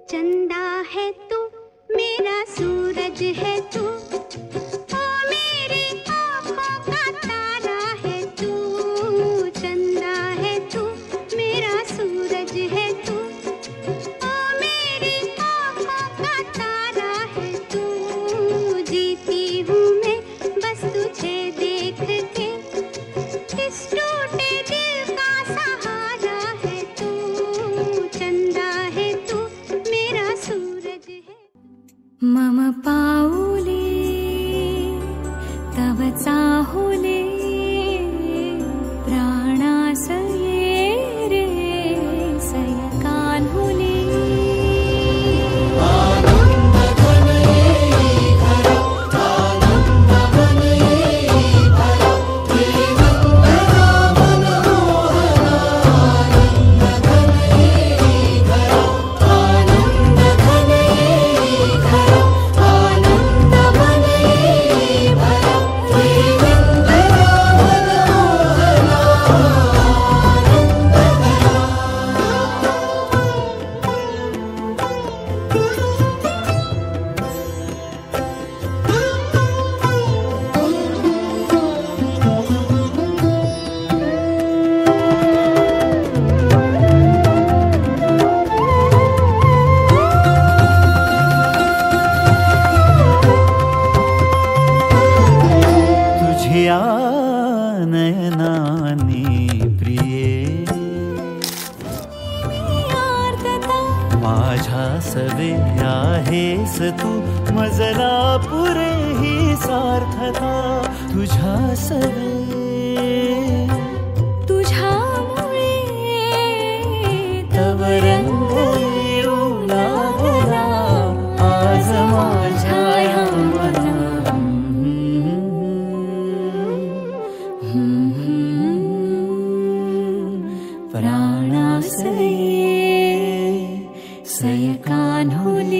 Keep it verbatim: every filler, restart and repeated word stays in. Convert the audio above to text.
चंदा है तू, मेरा सूरज है तू, ओ मेरी आँखों का तारा है तू। चंदा है तू, मेरा सूरज है तू, ओ मेरी आँखों का तारा है तू। जीती हूँ मैं बस तुझे देख के, इस टूटे दिल का सहारा है तू। चंदा है तू, मेरा सूरज है। मम पाऊले तव चाहुले, प्राणासये रे सयकान्हुले। नयनाने प्रिये, माझ्या सवे आहेस तू, मजला पुरे ही सार्थता। तुझ्या सवे तुझ्यामुळे तव रंग येऊ लागला आज माझ्या या मना। प्राणासये सयकान्हुले।